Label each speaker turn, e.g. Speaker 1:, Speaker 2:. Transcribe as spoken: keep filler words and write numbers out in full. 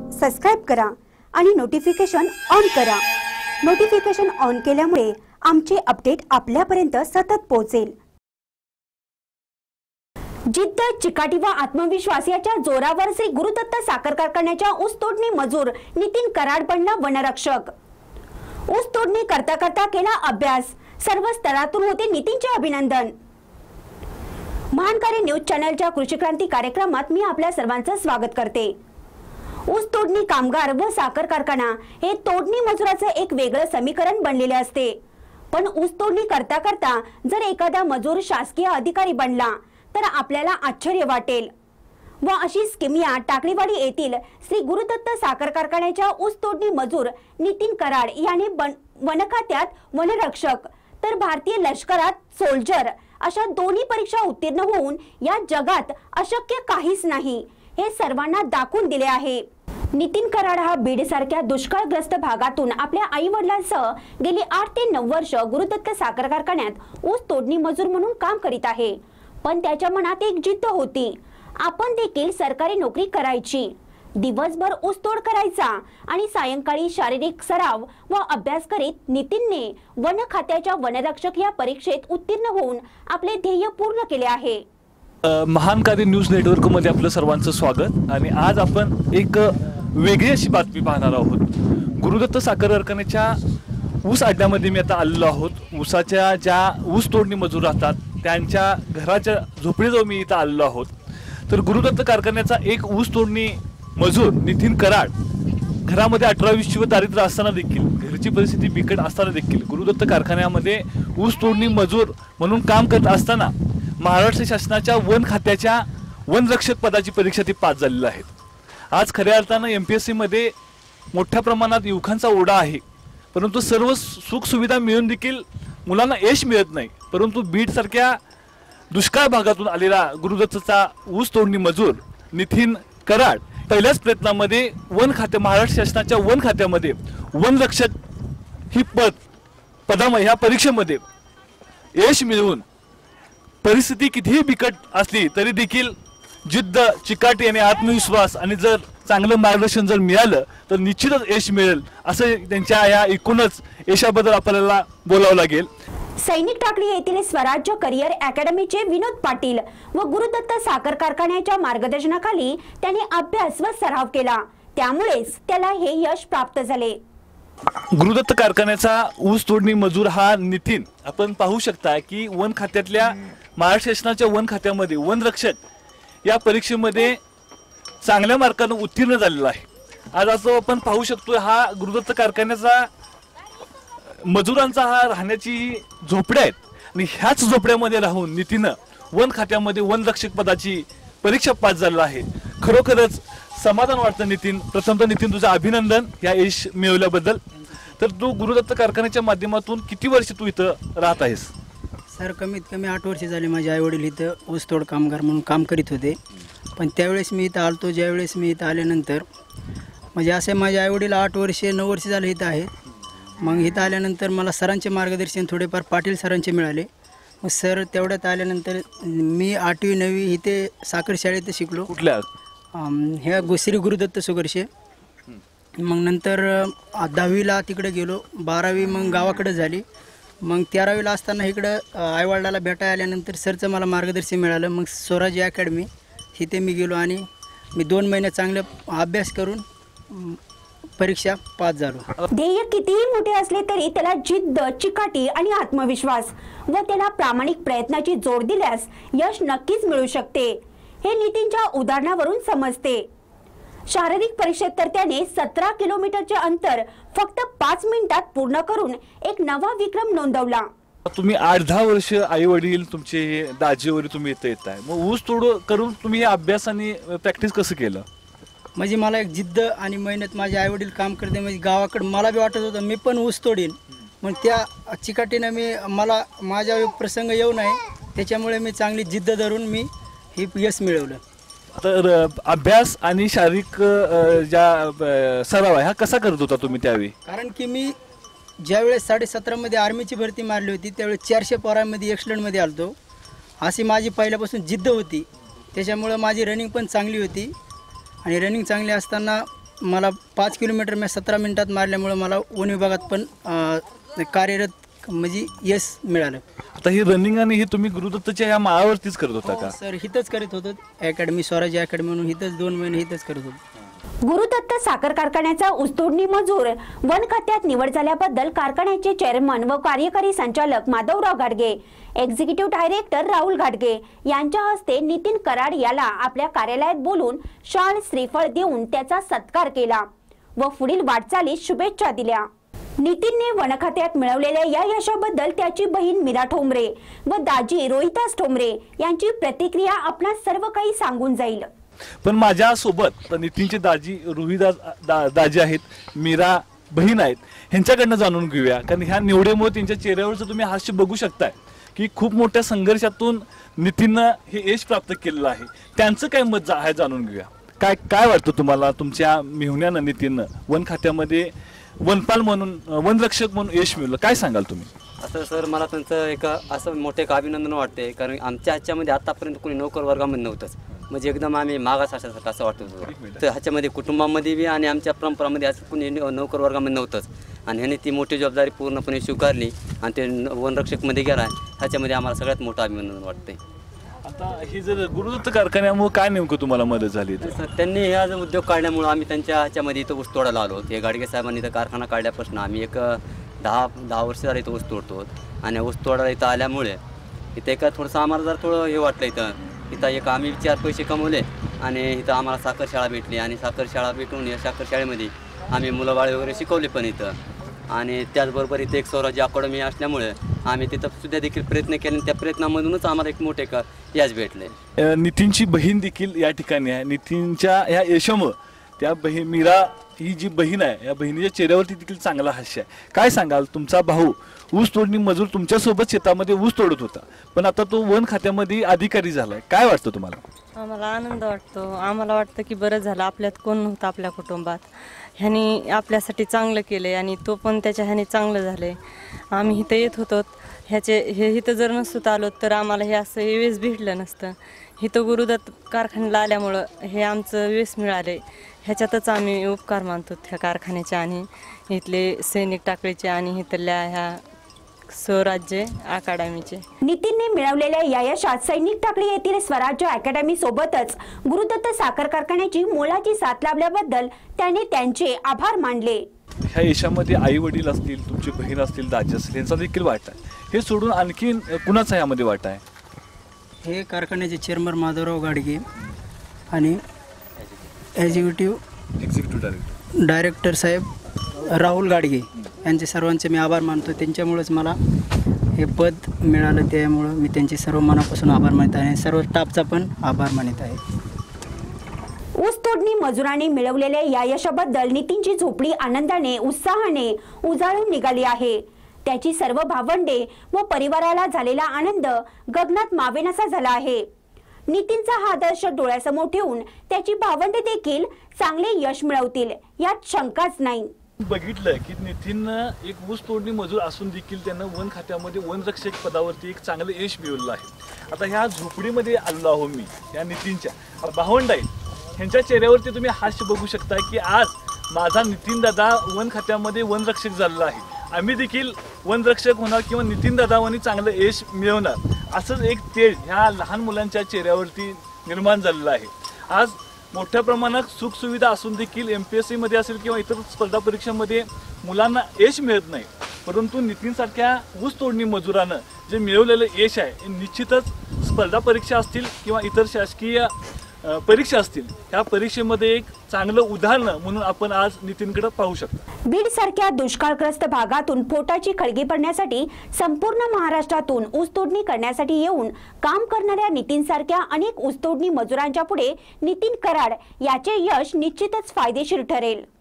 Speaker 1: Subscribe करा आणि notification on करा। नोटिफिकेशन ऑन केल्यामुळे आमचे अपडेट आपल्यापर्यंत सतत पोहोचेल। जिद्द, चिकाटी व आत्मविश्वास याच्या जोरावर श्री गुरुदत्त साखर कारखान्याच्या ऊस तोडणी मजूर नितीन कराड बनला वनरक्षक। ऊस तोडणी करता करता केला अभ्यास, सर्व स्तरातून होते नितीनचे अभिनंदन। महानकारी न्यूज चॅनलच्या कृषी क्रांती कार्यक्रमात मी आपल्या सर्वांचं स्वागत करते। ऊस तोडणी कामगार व साखर कारखाना हे तोडणी मजुराचं एक वेगळं समीकरण बनलेले असते, पण ऊस तोडणी करता करता जर एखादा मजूर शासकीय अधिकारी बनला तर आपल्याला आश्चर्य वाटेल। व अशी स्कीमिया टाकळीवाडी येथील श्री गुरुदत्त साखर कारखान्याच्या ऊस तोडणी मजूर नितीन कराड याने वन खात्यात वनरक्षक तर भारतीय लष्करात सोल्जर अशा दोन्ही परीक्षा उत्तीर्ण होऊन या जगात अशक्य काहीच नाही हे सर्वांना दाखवून दिले आहे। नितीन कराड हा बीड सारख्या दुष्काळग्रस्त भागातून आपल्या आई वडिलांसह गेली आठ ते नऊ वर्ष गुरुदत्त साखर कारखान्यात ऊस तोडणी मजूर म्हणून काम करीत आहे, पण त्याच्या मनात एक जिद्द होती, आपण देखील सरकारी नोकरी करायची। दिवसभर ऊसतोड करायचा आणि सायंकाळी शारीरिक सराव व अभ्यास करीत नितीनने वन खात्याच्या वनरक्षक या परीक्षेत उत्तीर्ण होऊन आपले ध्येय पूर्ण केले आहे।
Speaker 2: महानकारी न्यूज नेटवर्क मध्ये आपलं सर्वांचं स्वागत। आणि आज आपण एक वेगळी अशी बातमी पाहणार आहोत। गुरुदत्त साखर कारखान्याच्या ऊस अड्ड्यामध्ये मी आता आलेलो आहोत। ऊसाच्या ज्या ऊस तोडणी मजूर राहतात त्यांच्या घराच्या झोपडीजवळ मी इथं आलेलो आहोत। तर गुरुदत्त कारखान्याचा एक ऊस तोडणी मजूर नितीन कराड घरामध्ये अठरा वीस व दारिद्र्य असताना देखील, घरची परिस्थिती बिकट असताना देखील गुरुदत्त कारखान्यामध्ये ऊस तोडणी मजूर म्हणून काम करत असताना महाराष्ट्र शासनाच्या वन खात्याच्या वनरक्षक पदाची परीक्षा ती पास झालेली आहेत। आज खऱ्या अर्थानं एम पी एस सी मध्ये मोठ्या प्रमाणात युवकांचा ओढा आहे, परंतु सर्व सुख सुविधा मिळून देखील मुलांना यश मिळत नाही। परंतु बीड सारख्या दुष्काळ भागातून आलेला गुरुदत्तचा ऊस तोडणी मजूर नितीन कराड पहिल्याच प्रयत्नामध्ये वन खाते महाराष्ट्र शासनाच्या वन खात्यामध्ये वनरक्षक ही पद पदामध्ये ह्या परीक्षेमध्ये यश मिळवून परिस्थिती कितीही बिकट असली तरी देखील जिद्द, चिकाटी आणि आत्मविश्वास आणि जर चांगलं मार्गदर्शन जर मिळालं तर निश्चितच यश मिळेल असं त्यांच्या या एकूणच यशाबद्दल आपल्याला बोलावं लागेल।
Speaker 1: सैनिक टाकळी येथील स्वराज्य करिअर अकॅडमीचे विनोद पाटील व गुरुदत्त साखर कारखान्याच्या मार्गदर्शनाखाली त्याने अभ्यास व सराव केला, त्यामुळेच त्याला हे यश प्राप्त झाले।
Speaker 2: गुरुदत्त कारखान्याचा ऊस तोडणी मजूर हा नितीन आपण पाहू शकता की वन खात्यातल्या महाराष्ट्र शासनाच्या वन खात्यामध्ये वनरक्षक या परीक्षेमध्ये चांगल्या मार्काने उत्तीर्ण झालेला आहे। आज असं आपण पाहू शकतो हा गुरुदत्त कारखान्याचा मजुरांचा हा राहण्याची झोपड्या आहेत आणि ह्याच झोपड्यामध्ये राहून नितीनं वन खात्यामध्ये वनरक्षक पदाची परीक्षा पास झालेला आहे। खरोखरच समाधान वाटतं नितीन। प्रथमतः नितीन तुझं अभिनंदन या यश मिळवल्याबद्दल। तर तू गुरुदत्त कारखान्याच्या माध्यमातून किती वर्ष तू इथं राहत आहेस?
Speaker 3: सर कमीत कमी आठ वर्ष झाले माझे आई वडील इथं ऊसतोड कामगार म्हणून काम करीत होते, पण त्यावेळेस मी इथं आलतो। ज्यावेळेस मी इथं आल्यानंतर म्हणजे असे माझे आई वडील आठ वर्षे नऊ वर्ष झाले इथं आहेत। मग इथं आल्यानंतर मला सरांचे मार्गदर्शन थोडेफार पाटील सरांचे मिळाले। मग सर तेवढ्यात आल्यानंतर मी आठवी नववी इथे साखर शाळेत शिकलो।
Speaker 2: कुठल्या?
Speaker 3: ह्या श्री गुरुदत्त सुगर्शे। मग नंतर दहावीला तिकडे गेलो, बारावी मग गावाकडे झाली। मग तेरावीला असताना इकडं आईवडिलाला भेटायला आल्यानंतर सरचं मला मार्गदर्शन मिळालं। मग स्वराज्य अकॅडमी इथे मी गेलो आणि मी दोन महिने चांगले अभ्यास करून परीक्षा पास झालो।
Speaker 1: ध्येय कितीही मोठे असले तरी त्याला जिद्द, चिकाटी आणि आत्मविश्वास व त्याला प्रामाणिक प्रयत्नाची जोड दिल्यास यश नक्कीच मिळू शकते हे नितीनच्या उदाहरणावरून समजते। शारीरिक परीक्षेत तर त्याने सतरा किलोमीटरचे अंतर फक्त पाच मिनिटात पूर्ण करून एक नवा विक्रम नोंदवला।
Speaker 2: तुम्ही आठ दहा वर्ष आई वडील तुमचे दाजीवरी तुम्ही इथं येत आहे, मग ऊस तोड करून तुम्ही अभ्यास आणि प्रॅक्टिस कसं केलं?
Speaker 3: म्हणजे मला एक जिद्द आणि मेहनत, माझे आई वडील काम करते म्हणजे गावाकडे मला बी वाटत होतं मी पण ऊस तोडीन, मग त्या चिकाटीनं मी मला माझ्या प्रसंग येऊ नये त्याच्यामुळे मी चांगली जिद्द धरून मी हे यश मिळवलं।
Speaker 2: तर अभ्यास आणि शारीरिक ज्या सराव आहे हा कसा करत होता तुम्ही त्यावेळी?
Speaker 3: कारण की मी ज्यावेळेस साडे सतरामध्ये आर्मीची भरती मारली होती त्यावेळेस चारशे पोरांमध्ये एक्सलंटमध्ये आलतो। अशी माझी पहिल्यापासून जिद्द होती, त्याच्यामुळं माझी रनिंग पण चांगली होती। आणि रनिंग चांगली असताना मला पाच किलोमीटर मी सतरा मिनिटात मारल्यामुळं मला वन विभागात पण अ, कार्यरत म्हणजे यश मिळालं.
Speaker 2: आता ही रनिंग आणि हे तुम्ही गुरुदत्तच्या या माळावरतीच करत होता का?
Speaker 3: सर हिथंच करत होतो अकॅडमी स्वराज अकॅडमी म्हणून हिथंच दोन महिने हिथंच करत होतो.
Speaker 1: गुरुदत्त साखर कारखान्याचा ऊसतोडणी मजूर वन खात्यात निवड झाल्याबद्दल कारखान्याचे चेअरमन व कार्यकारी संचालक माधवराव घाटगे, एक्झिक्युटिव्ह डायरेक्टर राहुल घाटगे यांच्या हस्ते नितीन कराड याला आपल्या कार्यालयात बोलून शाल श्रीफळ देऊन त्याचा सत्कार केला व पुढील वाटचालीस शुभेच्छा दिल्या. नितीनने वन खात्यात मिळवलेल्या या यशाबद्दल त्याची बहीण मीरा ठोंबरे व दाजी रोहितास ठोंबरे यांची प्रतिक्रिया आपणा सर्व काही सांगून जाईल.
Speaker 2: पण माझ्या सोबत नितीनचे दाजी रोहिदास दा, दाजी आहेत, मीरा बहीण आहेत, ह्यांच्याकडनं जाणून घेऊया. कारण ह्या निवडीमुळे त्यांच्या चेहऱ्यावरचं तुम्ही हास्य बघू शकताय की खूप मोठ्या संघर्षातून नितीननं हे यश प्राप्त केलेलं आहे. त्यांचं काय मत जा आहे जाणून घेऊया. काय काय वाटतं तुम्हाला तुमच्या मेहुण्यानं नितीननं वन खात्यामध्ये वनपाल म्हणून वनरक्षक म्हणून यश मिळवलं, काय सांगाल तुम्ही?
Speaker 4: असं सर मला त्यांचं एक असं मोठे एक अभिनंदन वाटते, कारण आमच्या ह्याच्यामध्ये आतापर्यंत कोणी नोकर वर्गामध्ये नव्हतंच, म्हणजे एकदम आम्ही मागास असल्यासारखं असं वाटत होतं. तर ह्याच्यामध्ये कुटुंबामध्ये बी आणि आमच्या परंपरामध्ये असं कोणी नोकर वर्गामध्ये नव्हतंच, आणि ह्याने ती मोठी जबाबदारी पूर्णपणे स्वीकारली आणि ते वनरक्षकमध्ये गेला. ह्याच्यामध्ये आम्हाला सगळ्यात मोठं अभिनंदन वाटते.
Speaker 2: आता ही जर गुरुदत्त कारखान्यामुळे काय नेमकं तुम्हाला मदत झाली?
Speaker 4: सर त्यांनी हे आज उद्योग काढल्यामुळं आम्ही त्यांच्या ह्याच्यामध्ये इथं ऊस तोडायला आलो. हे गाडगे साहेबांनी इथं कारखाना काढल्यापासून आम्ही एक दहा दहा वर्ष झाले इथं ऊस तोडतो, आणि ऊस तोडायला इथं आल्यामुळे इथं एका थोडंसं आम्हाला जर थोडं हे वाटलं. इथं इथं एक आम्ही चार पैसे कमवले आणि इथं आम्हाला साखर शाळा भेटली, आणि साखर शाळा भेटून या साखर शाळेमध्ये आम्ही मुलं बाळे वगैरे शिकवले पण इथं. आणि त्याचबरोबर इथे एक स्वराज्य अकॅडमी असल्यामुळे आम्ही तिथं सुद्धा देखील प्रयत्न केले, आणि त्या प्रयत्नामधूनच आम्हाला एक मोठे का यश भेटले.
Speaker 2: नितीनची बहीण देखील या ठिकाणी आहे. नितीनच्या ह्या यशामुळे त्या बहीण मीरा ही जी बहीण आहे, या बहिणीच्या चेहऱ्यावरती देखील चांगला हास्य आहे. काय सांगाल, तुमचा भाऊ ऊस तोडणी मजूर तुमच्यासोबत शेतामध्ये ऊस तोडत होता, पण आता तो वन खात्यामध्ये अधिकारी झालाय, काय वाटतं तुम्हाला?
Speaker 5: आम्हाला आनंद वाटतो. आम्हाला वाटतं की बरं झालं, आपल्यात कोण नव्हतं आपल्या कुटुंबात, ह्यानी आपल्यासाठी चांगलं केलं आणि तो पण त्याच्या ह्याने चांगलं झालं. आम्ही इथं येत होतो, ह्याचे हे इथं जर नसतं आलो तर आम्हाला हे असं वेस भेटलं नसतं. इथं गुरुदत्त कारखान्याला आल्यामुळं हे आमचं वेस मिळाले, ह्याच्यातच आम्ही उपकार मानतो ह्या कारखान्याचे आणि इथले सैनिक टाकळीचे आणि इथल्या ह्या स्वराज्य अकॅडमीचे.
Speaker 1: नितीनने मिळवलेल्या या यशात सैनिक टाकळी येथील स्वराज्य अकॅडमी सोबतच गुरुदत्त साखर कारखान्याची मोलाची साथ लाभल्याबद्दल त्याने त्यांचे आभार मानले.
Speaker 2: ह्या यशामध्ये आई वडील असतील, तुमची बहीण असतील, दाजी असतील, यांचा देखील वाटा आहे. हे सोडून आणखी कुणाचा यामध्ये वाटा आहे?
Speaker 3: हे कारखान्याचे चेअरमन माधवराव घाटगे आणि एक्झिक्युटिव्ह
Speaker 2: एक्झिक्युटिव्ह डायरेक्टर
Speaker 3: डायरेक्टर साहेब राहुल घाटगे यांचे सर्वांचे मी आभार मानतो. त्यांच्यामुळेच मला हे पद मिळालं, त्यामुळं मी त्यांचे सर्व मनापासून आभार मानत आहे. सर्व स्टाफचा पण आभार मानत आहे.
Speaker 1: ऊस तोडणी मजुरांनी मिळवलेल्या या यशाबद्दल नितीनची झोपडी आनंदाने उत्साहाने उजाळून निघाली आहे. त्याची सर्व भावंडे व परिवाराला झालेला आनंद गगनात मावेनासा झाला आहे. नितीनचा हा आदर्श डोळ्यासमोर ठेवून त्याची भावंडे देखील चांगले यश मिळवतील यात शंकाच नाही.
Speaker 2: बघितलं की नितीननं एक ऊस तोडणी मजूर असून देखील त्यानं वन खात्यामध्ये वनरक्षक पदावरती एक चांगलं यश मिळवलं आहे. आता ह्या झोपडीमध्ये आलो आहो मी, या नितीनच्या भावंड आहेत, ह्यांच्या चेहऱ्यावरती तुम्ही हास्य बघू शकता की आज माझा नितीन दादा वन खात्यामध्ये वनरक्षक झालेला आहे, आम्ही देखील वनरक्षक होणार किंवा नितीन दादावानी चांगलं यश मिळवणार, असंच एक तेज ह्या लहान मुलांच्या चेहऱ्यावरती निर्माण झालेलं आहे. आज मोठ्या प्रमाणात सुखसुविधा असून देखील एम पी एस सीमध्ये असेल किंवा इतर स्पर्धा परीक्षांमध्ये मुलांना यश मिळत नाही, परंतु नितीनसारख्या ऊस तोडणी मजुरानं जे मिळवलेलं यश आहे हे निश्चितच स्पर्धा परीक्षा असतील किंवा इतर शासकीय परीक्षा असतील, ह्या परीक्षेमध्ये एक चांगलं उदाहरण म्हणून आपण आज नितीनकडे पाहू शकतो.
Speaker 1: बीड सारख्या दुष्काळग्रस्त भागातून पोटाची खळगी भरण्यासाठी संपूर्ण महाराष्ट्रातून ऊसतोडणी करण्यासाठी येऊन काम करणाऱ्या नितीन सारख्या अनेक ऊसतोडणी मजुरांच्या पुढे नितीन कराड याचे यश निश्चितच फायदेशीर ठरेल.